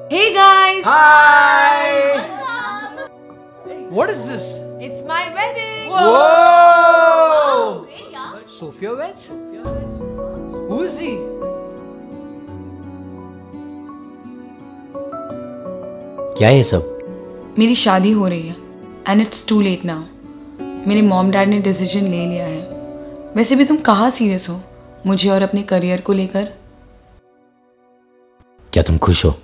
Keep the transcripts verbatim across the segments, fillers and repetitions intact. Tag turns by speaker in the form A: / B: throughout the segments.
A: Hey guys!
B: Hi!
C: What's up?
B: What is this?
A: It's my wedding!
B: Whoa!
C: Wow, great, yeah.
B: Sophia Wedge? Who is he?
D: क्या है ये सब?
A: मेरी शादी हो रही है and it's too late now. मेरे मॉम डैड ने डिसीजन ले लिया है। वैसे भी तुम कहाँ सीरियस हो मुझे और अपने करियर को लेकर?
D: क्या तुम खुश हो?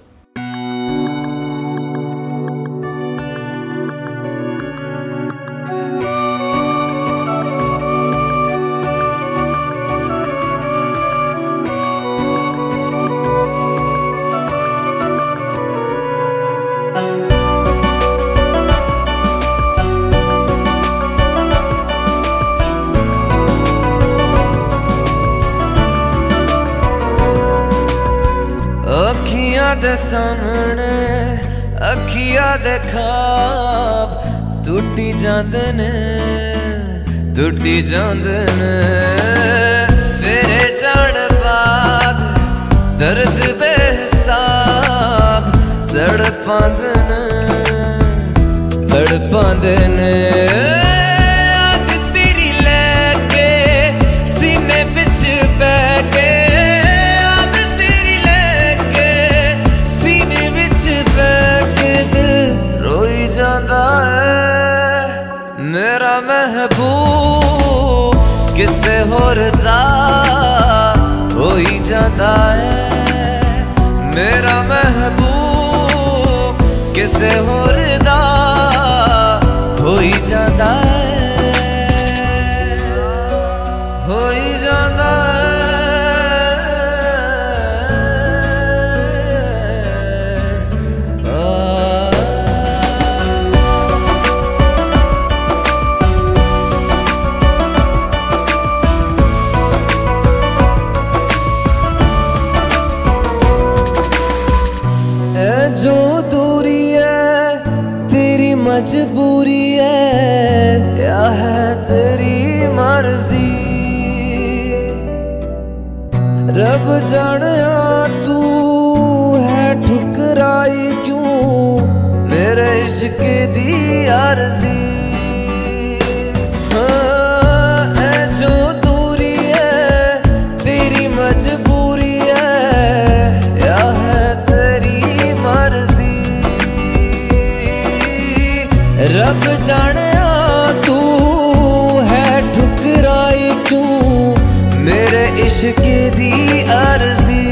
E: अखियां दे सामने अखियां दे ख्वाब टूटी जांदे ने टूटी जांदे ने तेरे जान बाद दर्द बेहिसाब तड़पांदे ने तड़पांदे ने याद तेरी लेके सीने विच बह के मेरा महबूब किसे होर दा हो ही जाता है। मेरा महबूब किसे होर दा हो ही जाता है हो ही जाता जो दूरी है तेरी मजबूरी है या है तेरी मर्जी रब जाने तू है ठुकराई क्यों मेरे इश्क दी अर्जी। हाँ, ऐ जो दूरी है तेरी मजबूरी है या है रब जाने तू है ठुकराई क्यों मेरे इश्क दी अर्जी।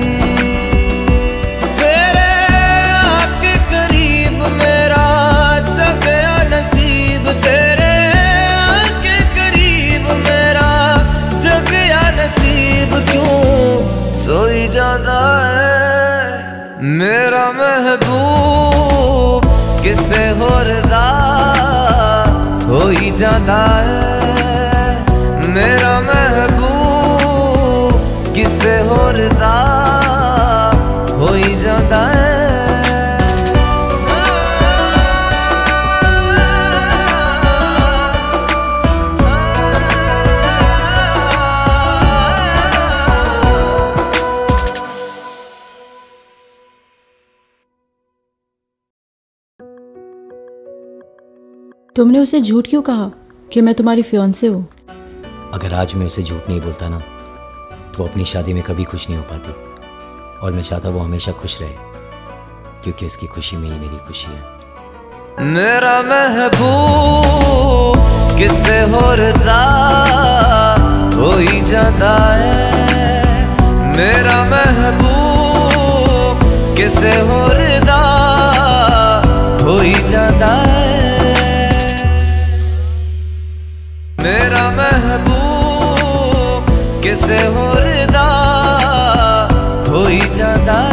E: तेरे आके करीब मेरा जगया नसीब तेरे आके करीब मेरा जगया नसीब क्यों सोई जाता है मेरा महबूब किसे होर दा हो ही जाता है। मेरा महबूब किसे होर दा हो ही जाता है।
F: तुमने उसे झूठ क्यों कहा कि मैं तुम्हारी फियांसे हूँ?
D: अगर आज मैं उसे झूठ नहीं बोलता ना तो वो अपनी शादी में कभी खुश नहीं हो पाती और मैं चाहता वो हमेशा खुश रहे क्योंकि उसकी खुशी में ही मेरी खुशी है।
E: मेरा महबूब किसे होर दा हो ही जाता है। मेरा महबूब किसे होर दा हो ही जाता है। मेरा महबूब किसे होर दा हो ही जाता है।